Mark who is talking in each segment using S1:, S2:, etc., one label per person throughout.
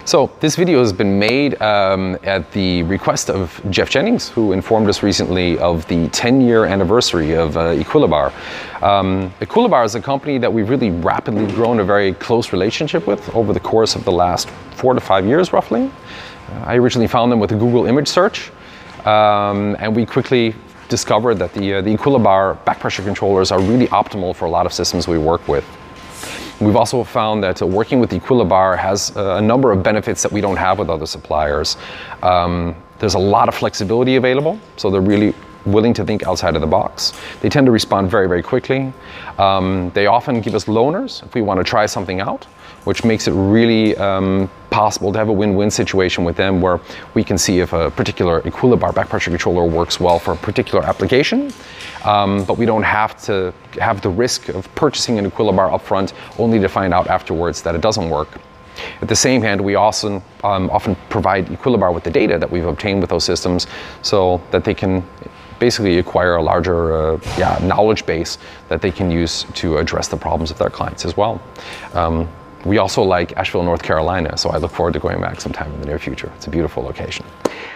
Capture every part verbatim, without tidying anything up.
S1: So this video has been made um, at the request of Jeff Jennings, who informed us recently of the ten year anniversary of uh, Equilibar. Um, Equilibar is a company that we've really rapidly grown a very close relationship with over the course of the last four to five years roughly. Uh, I originally found them with a Google image search, um, and we quickly discovered that the, uh, the Equilibar back pressure controllers are really optimal for a lot of systems we work with. We've also found that uh, working with Equilibar has uh, a number of benefits that we don't have with other suppliers. Um, there's a lot of flexibility available, so they're really willing to think outside of the box. They tend to respond very, very quickly. Um, they often give us loaners if we want to try something out, which makes it really um, possible to have a win-win situation with them where we can see if a particular Equilibar back pressure controller works well for a particular application, um, but we don't have to have the risk of purchasing an Equilibar upfront only to find out afterwards that it doesn't work. At the same hand, we also um, often provide Equilibar with the data that we've obtained with those systems so that they can basically acquire a larger uh, yeah, knowledge base that they can use to address the problems of their clients as well. Um, we also like Asheville, North Carolina, so I look forward to going back sometime in the near future. It's a beautiful location.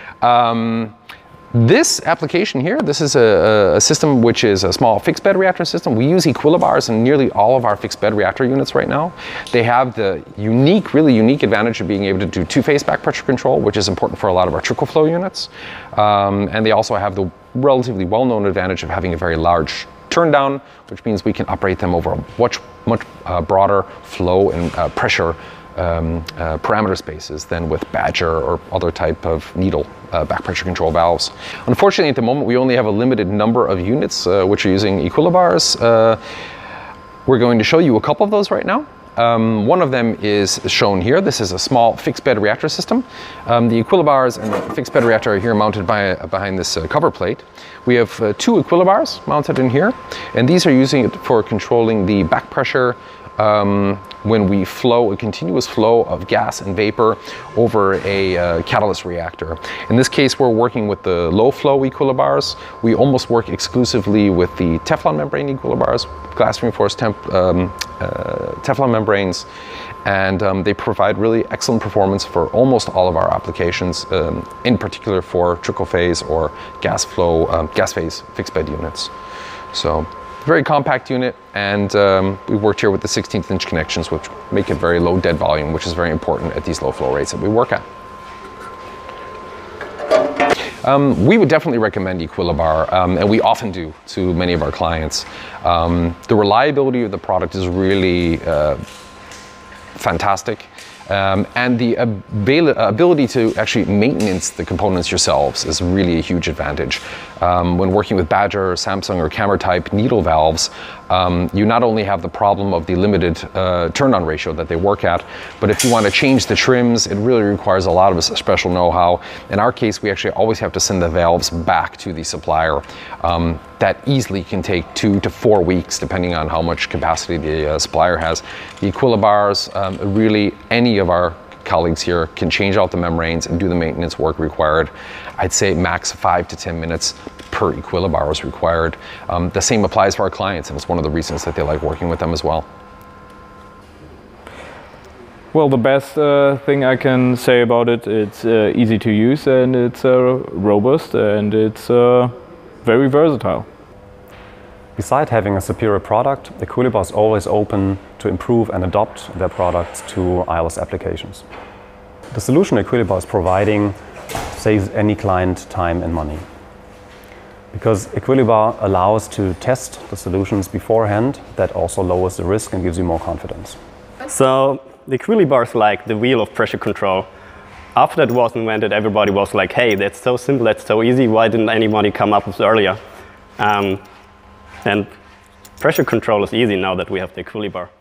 S1: Um, This application here, this is a, a system which is a small fixed bed reactor system. We use Equilibars in nearly all of our fixed bed reactor units right now. They have the unique, really unique advantage of being able to do two-phase back pressure control, which is important for a lot of our trickle flow units. Um, and they also have the relatively well-known advantage of having a very large turn down, which means we can operate them over a much, much uh, broader flow and uh, pressure Um, uh, parameter spaces than with Badger or other type of needle uh, back pressure control valves. Unfortunately, at the moment, we only have a limited number of units uh, which are using Equilibars. Uh, we're going to show you a couple of those right now. Um, one of them is shown here. This is a small fixed bed reactor system. Um, the Equilibars and the fixed bed reactor are here mounted by, uh, behind this uh, cover plate. We have uh, two Equilibars mounted in here, and these are using it for controlling the back pressure Um, when we flow a continuous flow of gas and vapor over a uh, catalyst reactor. In this case, we're working with the low flow Equilibars. We almost work exclusively with the Teflon membrane Equilibars, glass reinforced temp, um, uh, Teflon membranes, and um, they provide really excellent performance for almost all of our applications, um, in particular for trickle phase or gas flow, um, gas phase fixed bed units. So, very compact unit, and um, we worked here with the sixteenth inch connections, which make it very low dead volume, which is very important at these low flow rates that we work at. Um, we would definitely recommend Equilibar, um, and we often do to many of our clients. Um, the reliability of the product is really uh, fantastic. Um, and the ability to actually maintenance the components yourselves is really a huge advantage. Um, when working with Badger, Samsung, or Camera type needle valves, um, you not only have the problem of the limited uh, turn-on ratio that they work at, but if you want to change the trims, it really requires a lot of special know-how. In our case, we actually always have to send the valves back to the supplier. Um, that easily can take two to four weeks, depending on how much capacity the uh, supplier has. The Equilibars, um, really any of our colleagues here can change out the membranes and do the maintenance work required. I'd say max five to ten minutes per Equilibar is required. Um, the same applies for our clients, and it's one of the reasons that they like working with them as well.
S2: Well, the best uh, thing I can say about it, it's uh, easy to use, and it's uh, robust, and it's uh, very versatile.
S3: Besides having a superior product, Equilibar is always open to improve and adopt their products to I L S applications. The solution Equilibar is providing saves any client time and money, because Equilibar allows to test the solutions beforehand. That also lowers the risk and gives you more confidence.
S4: So the Equilibar is like the wheel of pressure control. After that was invented, everybody was like, hey, that's so simple, that's so easy, why didn't anybody come up with it earlier? Um, and pressure control is easy now that we have the Equilibar.